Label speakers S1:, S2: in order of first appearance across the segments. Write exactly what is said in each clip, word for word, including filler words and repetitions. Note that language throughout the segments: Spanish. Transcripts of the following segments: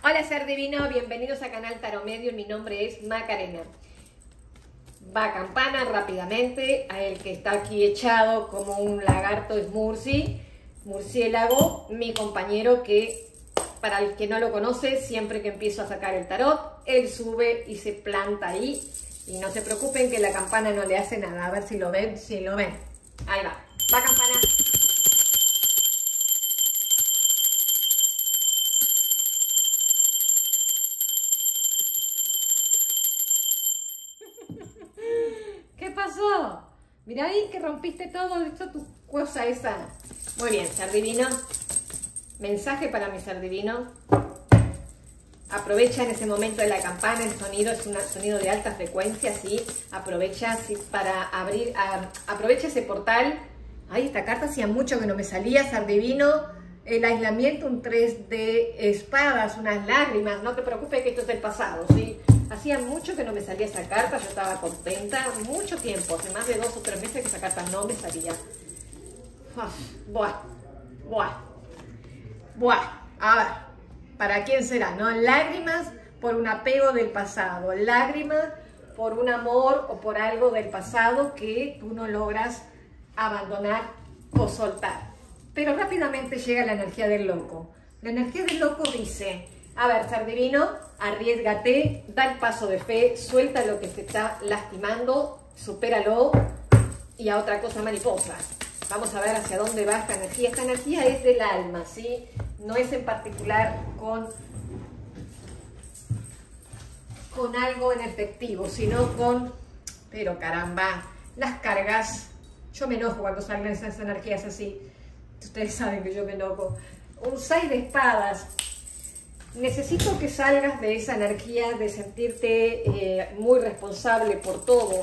S1: Hola ser divino, bienvenidos a Canal Tarot Medium, mi nombre es Macarena. Va campana rápidamente, a el que está aquí echado como un lagarto es Murci, murciélago, mi compañero que, para el que no lo conoce, siempre que empiezo a sacar el tarot, él sube y se planta ahí. Y no se preocupen que la campana no le hace nada, a ver si lo ven, si lo ven. Ahí va, va campana. ¿Qué pasó? Mira ahí que rompiste todo esto, tu cosa esa. Muy bien, ser divino. Mensaje para mi ser divino. Aprovecha en ese momento de la campana, el sonido es un sonido de alta frecuencia, ¿sí? Aprovecha ¿sí? para abrir, a, aprovecha ese portal. Ay, esta carta hacía mucho que no me salía, ser divino. El aislamiento, un tres de espadas, unas lágrimas. No te preocupes que esto es del pasado, ¿sí? Hacía mucho que no me salía esa carta, yo estaba contenta, mucho tiempo, hace más de dos o tres meses que esa carta no me salía. Uf, buah, buah, buah, a ver, ¿para quién será? ¿No? Lágrimas por un apego del pasado, lágrimas por un amor o por algo del pasado que tú no logras abandonar o soltar. Pero rápidamente llega la energía del loco. La energía del loco dice... A ver, ser divino, arriésgate, da el paso de fe, suelta lo que te está lastimando, supéralo y a otra cosa mariposa. Vamos a ver hacia dónde va esta energía. Esta energía es del alma, ¿sí? No es en particular con, con algo en efectivo, sino con, pero caramba, las cargas. Yo me enojo cuando salen esas energías así. Ustedes saben que yo me enojo. Un seis de espadas. Necesito que salgas de esa energía de sentirte eh, muy responsable por todo.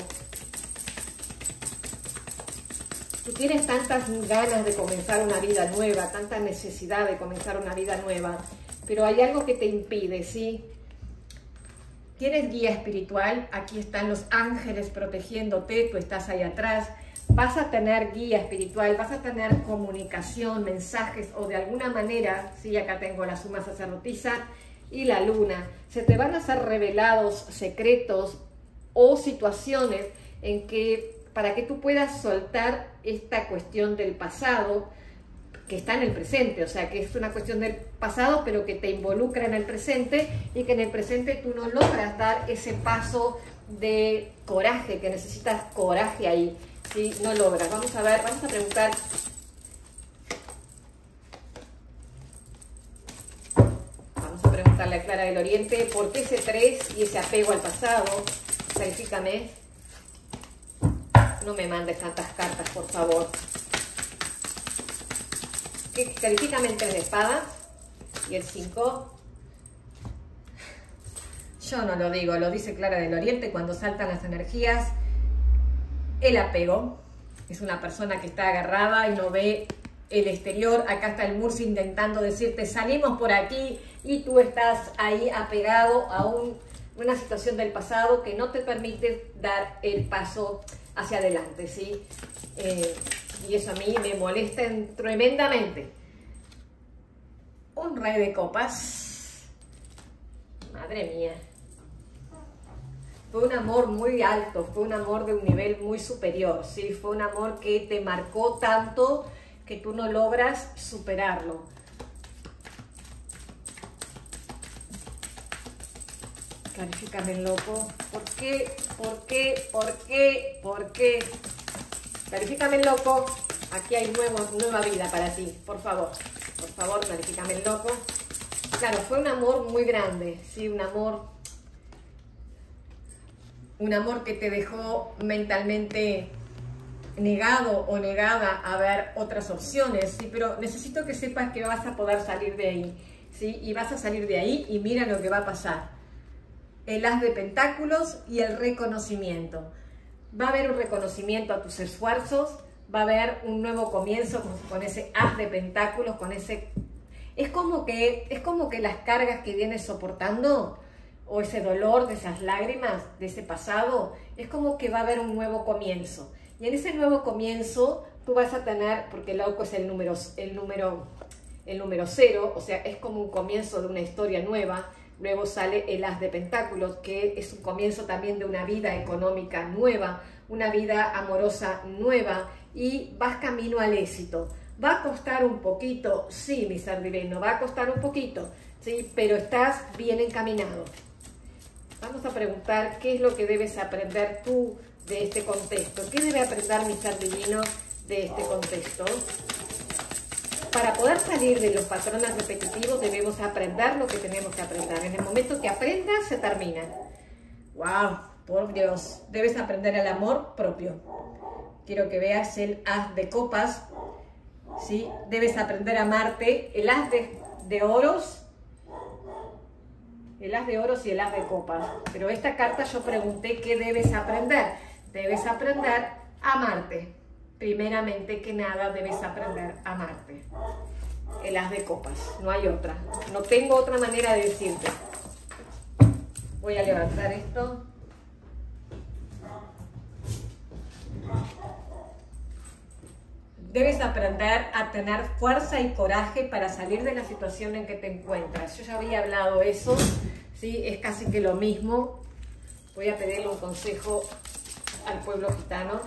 S1: Tú tienes tantas ganas de comenzar una vida nueva, tanta necesidad de comenzar una vida nueva, pero hay algo que te impide, ¿sí? Tienes guía espiritual, aquí están los ángeles protegiéndote, tú estás ahí atrás. Vas a tener guía espiritual, vas a tener comunicación, mensajes o de alguna manera, sí, acá tengo la suma sacerdotisa y la luna, se te van a hacer revelados secretos o situaciones en que, para que tú puedas soltar esta cuestión del pasado que está en el presente, o sea que es una cuestión del pasado pero que te involucra en el presente y que en el presente tú no logras dar ese paso de coraje, que necesitas coraje ahí. Si no logras, vamos a ver, vamos a preguntar. Vamos a preguntarle a Clara del Oriente por qué ese tres y ese apego al pasado. Clarifícame. No me mandes tantas cartas, por favor. ¿Qué? Clarifícame el tres de espadas y el cinco. Yo no lo digo, lo dice Clara del Oriente cuando saltan las energías. El apego, es una persona que está agarrada y no ve el exterior. Acá está el Murci intentando decirte, salimos por aquí, y tú estás ahí apegado a un, una situación del pasado que no te permite dar el paso hacia adelante, ¿sí? Eh, y eso a mí me molesta tremendamente. Un rey de copas. Madre mía. Fue un amor muy alto, fue un amor de un nivel muy superior, ¿sí? Fue un amor que te marcó tanto que tú no logras superarlo. Clarifícame, loco. ¿Por qué? ¿Por qué? ¿Por qué? ¿Por qué? Clarifícame, loco. Aquí hay nuevo, nueva vida para ti, por favor. Por favor, clarifícame, loco. Claro, fue un amor muy grande, ¿sí? Un amor... Un amor que te dejó mentalmente negado o negada a ver otras opciones, ¿sí? Pero necesito que sepas que vas a poder salir de ahí, ¿sí? Y vas a salir de ahí y mira lo que va a pasar. El as de pentáculos y el reconocimiento. Va a haber un reconocimiento a tus esfuerzos, va a haber un nuevo comienzo con, con ese as de pentáculos, con ese... Es como que, es como que las cargas que vienes soportando... o ese dolor, de esas lágrimas, de ese pasado, es como que va a haber un nuevo comienzo. Y en ese nuevo comienzo tú vas a tener, porque el loco es el número, el número el número cero, o sea, es como un comienzo de una historia nueva. Luego sale el As de Pentáculos, que es un comienzo también de una vida económica nueva, una vida amorosa nueva, y vas camino al éxito. ¿Va a costar un poquito? Sí, mi ser divino, va a costar un poquito, ¿sí? Pero estás bien encaminado. Vamos a preguntar qué es lo que debes aprender tú de este contexto. ¿Qué debe aprender mi ser divino de este contexto? Para poder salir de los patrones repetitivos debemos aprender lo que tenemos que aprender. En el momento que aprendas, se termina. ¡Wow! Por Dios, debes aprender el amor propio. Quiero que veas el As de Copas, ¿sí? Debes aprender a amarte. El As de, de Oros, el As de Oros y el As de Copas. Pero esta carta yo pregunté qué debes aprender. Debes aprender a amarte. Primeramente que nada debes aprender a amarte. El As de Copas, no hay otra. No tengo otra manera de decirte. Voy a levantar esto. Debes aprender a tener fuerza y coraje para salir de la situación en que te encuentras. Yo ya había hablado eso, ¿sí? Es casi que lo mismo. Voy a pedirle un consejo al pueblo gitano.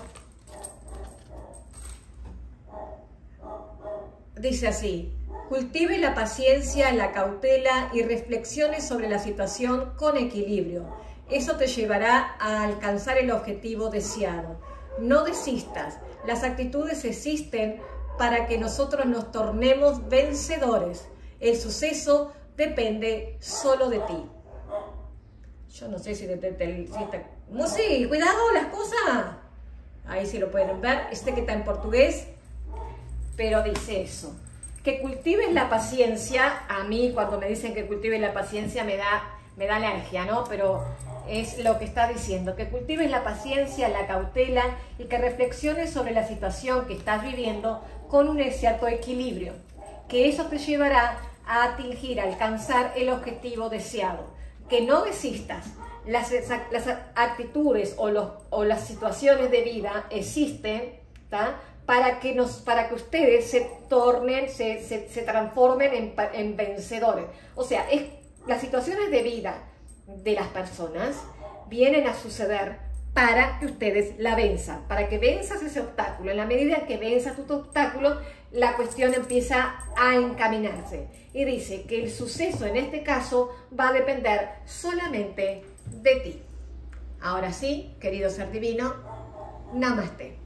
S1: Dice así: cultive la paciencia, la cautela y reflexione sobre la situación con equilibrio. Eso te llevará a alcanzar el objetivo deseado. No desistas. Las actitudes existen para que nosotros nos tornemos vencedores. El suceso depende solo de ti. Yo no sé si te... te, te si te ¡Musi! ¡Cuidado las cosas! Ahí sí lo pueden ver. Este que está en portugués. Pero dice eso, que cultives la paciencia. A mí cuando me dicen que cultives la paciencia me da, me da alergia, ¿no? Pero es lo que está diciendo, que cultives la paciencia, la cautela y que reflexiones sobre la situación que estás viviendo con un cierto equilibrio, que eso te llevará a atingir, a alcanzar el objetivo deseado. Que no desistas. Las, las actitudes o, los, o las situaciones de vida existen, ¿tá? Para que, nos, para que ustedes se tornen, se, se, se transformen en, en vencedores. O sea, es, las situaciones de vida de las personas vienen a suceder para que ustedes la venzan, para que venzas ese obstáculo. En la medida en que venzas tu obstáculo, la cuestión empieza a encaminarse. Y dice que el suceso en este caso va a depender solamente de ti. Ahora sí, querido ser divino, Namaste.